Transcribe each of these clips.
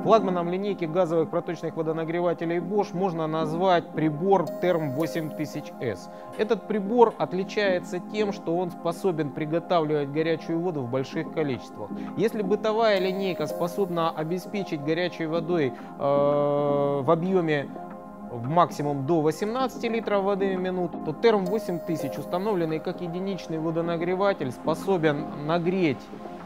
Флагманом линейки газовых проточных водонагревателей Bosch можно назвать прибор Therm 8000S. Этот прибор отличается тем, что он способен приготавливать горячую воду в больших количествах. Если бытовая линейка способна обеспечить горячей водой в объеме в максимум до 18 литров воды в минуту, то Therm 8000, установленный как единичный водонагреватель, способен нагреть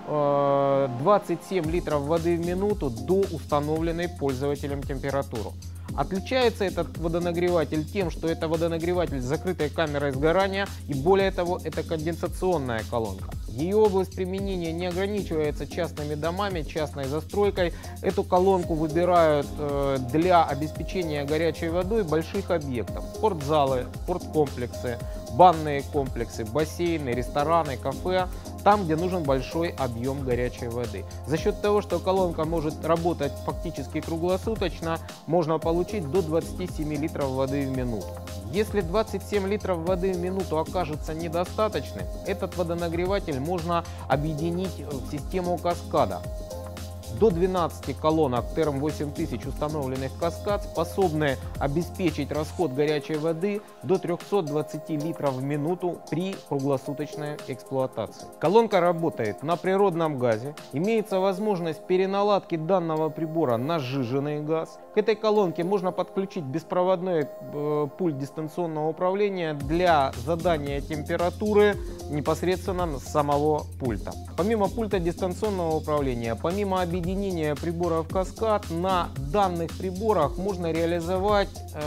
27 литров воды в минуту до установленной пользователем температуры. Отличается этот водонагреватель тем, что это водонагреватель с закрытой камерой сгорания, и более того, это конденсационная колонка. Ее область применения не ограничивается частными домами, частной застройкой. Эту колонку выбирают для обеспечения горячей водой больших объектов: спортзалы, спорткомплексы, банные комплексы, бассейны, рестораны, кафе, там, где нужен большой объем горячей воды. За счет того, что колонка может работать фактически круглосуточно, можно получить до 27 литров воды в минуту. Если 27 литров воды в минуту окажется недостаточным, этот водонагреватель можно объединить в систему каскада. До 12 колонок Therm 8000, установленных в каскад, способны обеспечить расход горячей воды до 320 литров в минуту при круглосуточной эксплуатации. Колонка работает на природном газе. Имеется возможность переналадки данного прибора на сжиженный газ. К этой колонке можно подключить беспроводной пульт дистанционного управления для задания температуры непосредственно с самого пульта. Помимо пульта дистанционного управления, помимо объединения приборов каскад, на данных приборах можно реализовать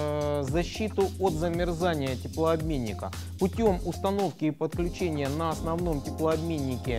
защиту от замерзания теплообменника путем установки и подключения на основном теплообменнике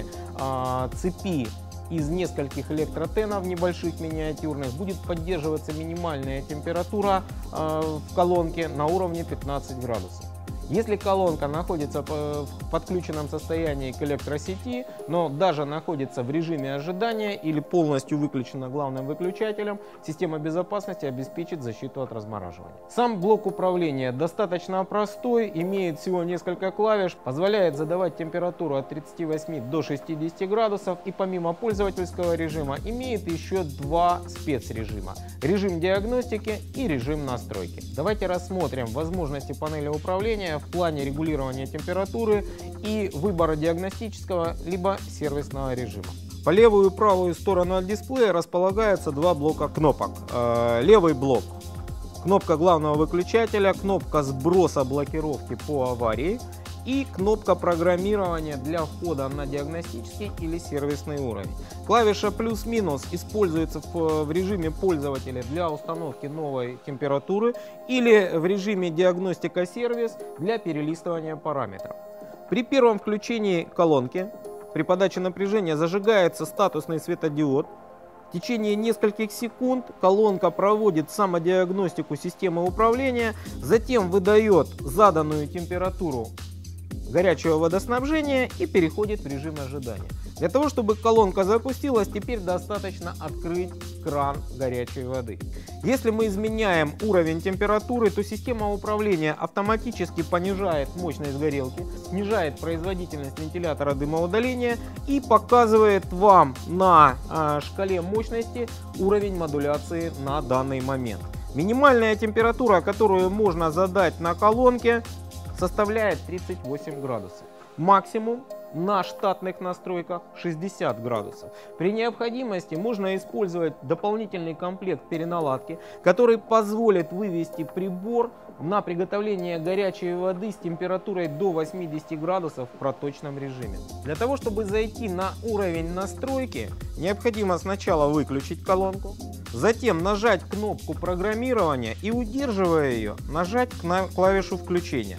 цепи из нескольких электротенов небольших, миниатюрных. Будет поддерживаться минимальная температура в колонке на уровне 15 градусов. Если колонка находится в подключенном состоянии к электросети, но даже находится в режиме ожидания или полностью выключена главным выключателем, система безопасности обеспечит защиту от размораживания. Сам блок управления достаточно простой, имеет всего несколько клавиш, позволяет задавать температуру от 38 до 60 градусов и помимо пользовательского режима имеет еще два спецрежима: режим диагностики и режим настройки. Давайте рассмотрим возможности панели управления в плане регулирования температуры и выбора диагностического либо сервисного режима. По левую и правую сторону от дисплея располагаются два блока кнопок. Левый блок — кнопка главного выключателя, кнопка сброса блокировки по аварии и кнопка программирования для входа на диагностический или сервисный уровень. Клавиша плюс-минус используется в режиме пользователя для установки новой температуры или в режиме диагностика-сервис для перелистывания параметров. При первом включении колонки при подаче напряжения зажигается статусный светодиод. В течение нескольких секунд колонка проводит самодиагностику системы управления, затем выдает заданную температуру горячего водоснабжения и переходит в режим ожидания. Для того, чтобы колонка запустилась, теперь достаточно открыть кран горячей воды. Если мы изменяем уровень температуры, то система управления автоматически понижает мощность горелки, снижает производительность вентилятора дымоудаления и показывает вам на шкале мощности уровень модуляции на данный момент. Минимальная температура, которую можно задать на колонке, составляет 38 градусов. Максимум на штатных настройках 60 градусов. При необходимости можно использовать дополнительный комплект переналадки, который позволит вывести прибор на приготовление горячей воды с температурой до 80 градусов в проточном режиме. Для того, чтобы зайти на уровень настройки, необходимо сначала выключить колонку, затем нажать кнопку программирования и, удерживая ее, нажать клавишу включения.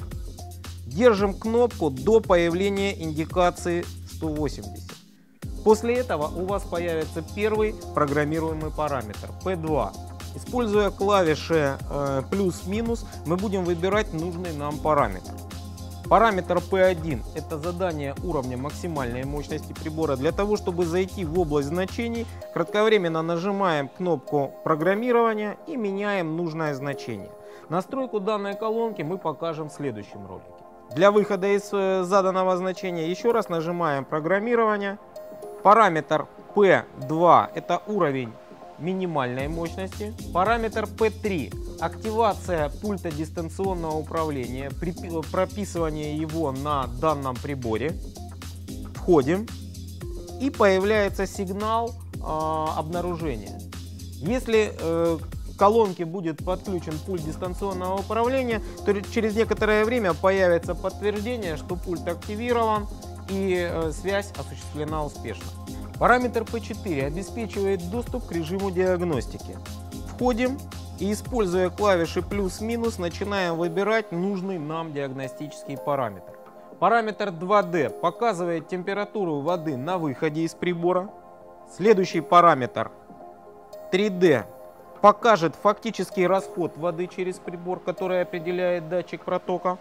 Держим кнопку до появления индикации 180. После этого у вас появится первый программируемый параметр P2. Используя клавиши плюс-минус, мы будем выбирать нужный нам параметр. Параметр P1 – это задание уровня максимальной мощности прибора. Для того, чтобы зайти в область значений, кратковременно нажимаем кнопку программирования и меняем нужное значение. Настройку данной колонки мы покажем в следующем ролике. Для выхода из заданного значения еще раз нажимаем программирование. Параметр P2 – это уровень минимальной мощности. Параметр P3 – активация пульта дистанционного управления, прописывание его на данном приборе. Входим, и появляется сигнал обнаружения. Если к колонке будет подключен пульт дистанционного управления, то через некоторое время появится подтверждение, что пульт активирован и связь осуществлена успешно. Параметр P4 обеспечивает доступ к режиму диагностики. Входим и, используя клавиши плюс-минус, начинаем выбирать нужный нам диагностический параметр. Параметр 2D показывает температуру воды на выходе из прибора. Следующий параметр 3D покажет фактический расход воды через прибор, который определяет датчик протока.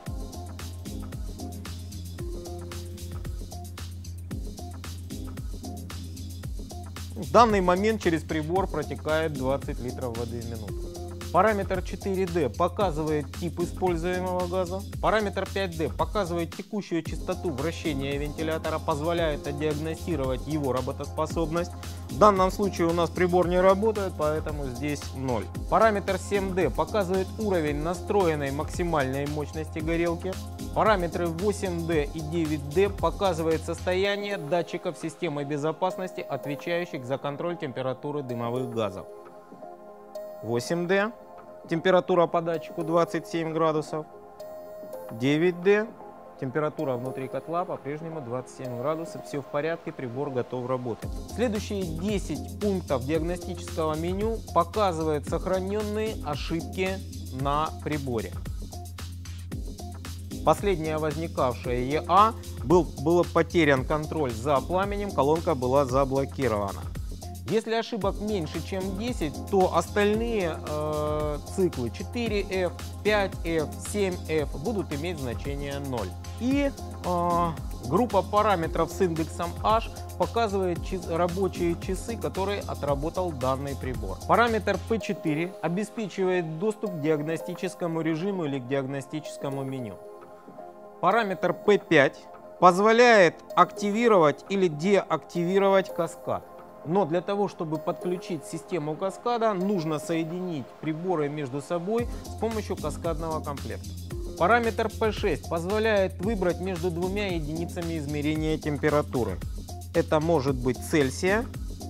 В данный момент через прибор протекает 20 литров воды в минуту. Параметр 4D показывает тип используемого газа. Параметр 5D показывает текущую частоту вращения вентилятора, позволяет диагностировать его работоспособность. В данном случае у нас прибор не работает, поэтому здесь 0. Параметр 7D показывает уровень настроенной максимальной мощности горелки. Параметры 8D и 9D показывают состояние датчиков системы безопасности, отвечающих за контроль температуры дымовых газов. 8D, температура по датчику 27 градусов. 9D, температура внутри котла по-прежнему 27 градусов. Все в порядке, прибор готов работать. Следующие 10 пунктов диагностического меню показывают сохраненные ошибки на приборе. Последняя возникавшая ЕА был потерян контроль за пламенем, колонка была заблокирована. Если ошибок меньше, чем 10, то остальные циклы 4F, 5F, 7F будут иметь значение 0. И группа параметров с индексом H показывает рабочие часы, которые отработал данный прибор. Параметр P4 обеспечивает доступ к диагностическому режиму или к диагностическому меню. Параметр P5 позволяет активировать или деактивировать каскад. Но для того, чтобы подключить систему каскада, нужно соединить приборы между собой с помощью каскадного комплекта. Параметр P6 позволяет выбрать между двумя единицами измерения температуры. Это может быть Цельсия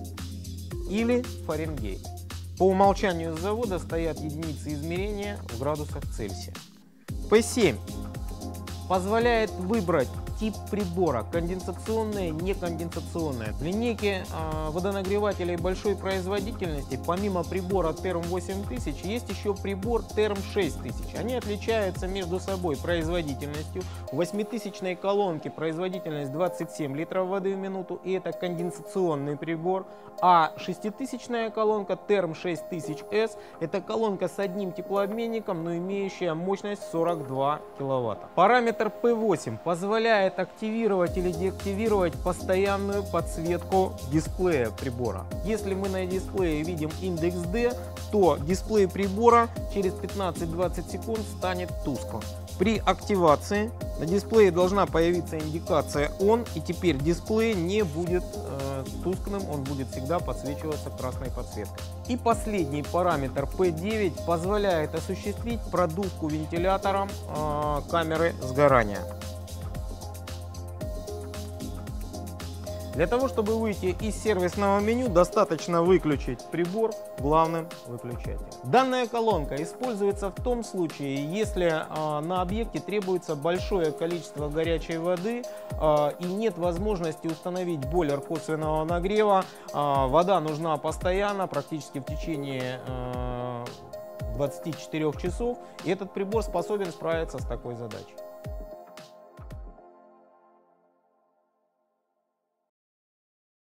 или Фаренгейт. По умолчанию с завода стоят единицы измерения в градусах Цельсия. P7 позволяет выбрать тип прибора: конденсационное, неконденсационное. В линейке водонагревателей большой производительности помимо прибора Term 8000 есть еще прибор Term 6000. Они отличаются между собой производительностью. У 8000 колонки производительность 27 литров воды в минуту, и это конденсационный прибор. А 6000 колонка Term 6000S это колонка с одним теплообменником, но имеющая мощность 42 киловатта. Параметр P8 позволяет активировать или деактивировать постоянную подсветку дисплея прибора. Если мы на дисплее видим индекс D, то дисплей прибора через 15-20 секунд станет тусклым. При активации на дисплее должна появиться индикация ON, и теперь дисплей не будет тусклым, он будет всегда подсвечиваться красной подсветкой. И последний параметр P9 позволяет осуществить продувку вентилятором камеры сгорания. Для того, чтобы выйти из сервисного меню, достаточно выключить прибор главным выключателем. Данная колонка используется в том случае, если на объекте требуется большое количество горячей воды и нет возможности установить бойлер косвенного нагрева. Вода нужна постоянно, практически в течение 24 часов, и этот прибор способен справиться с такой задачей.